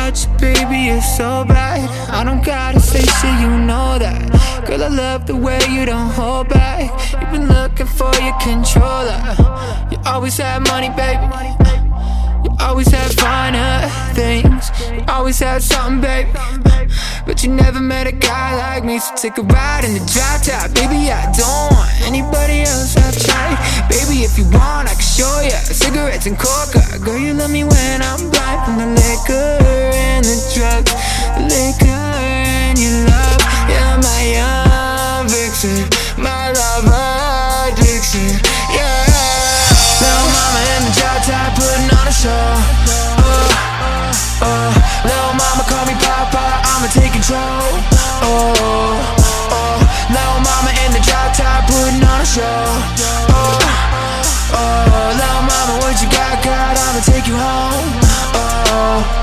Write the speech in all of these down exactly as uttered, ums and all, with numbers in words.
about you, baby, it's so bad. I don't gotta say shit, you know that. Girl, I love the way you don't hold back. You've been looking for your controller. You always have money, baby. You always have finer things. You always have something, baby. But you never met a guy like me. So take a ride in the drop top. Baby, I don't want anybody else. I've tried. Baby, if you want, I can show ya cigarettes and coca. Girl, you love me when I'm blind from the liquor and the drugs. The liquor and your love. You're my young vixen, my love addiction. Yeah. Little mama in the drop top putting on a show. Oh, oh. Little mama call me Papa, I'ma take control. Oh, oh. Little mama in the drop top putting on a show. Oh, oh. Little mama, what you got, God, I'ma take you home. Oh.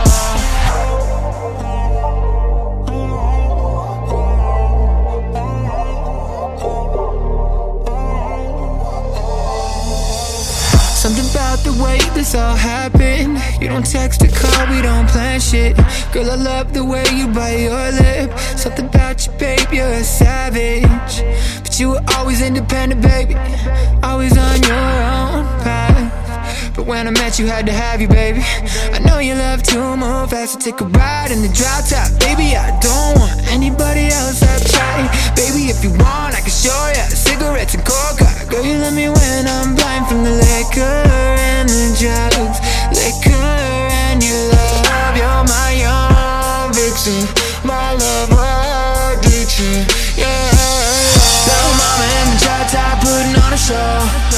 Something about the way this all happened. You don't text or call, we don't plan shit. Girl, I love the way you bite your lip. Something about you, babe, you're a savage. But you were always independent, baby. Always on your own path. But when I met you, had to have you, baby. I know you love to move fast, so take a ride in the drop top. Baby, I don't want anybody else. I've tried. Baby, if you want, I can show ya cigarettes and coca. Girl, you love me when I'm blind from the liquor and the drugs. Liquor and your love. You're my young vixen, my love addiction. Yeah. Little mama in the drop top putting on a show.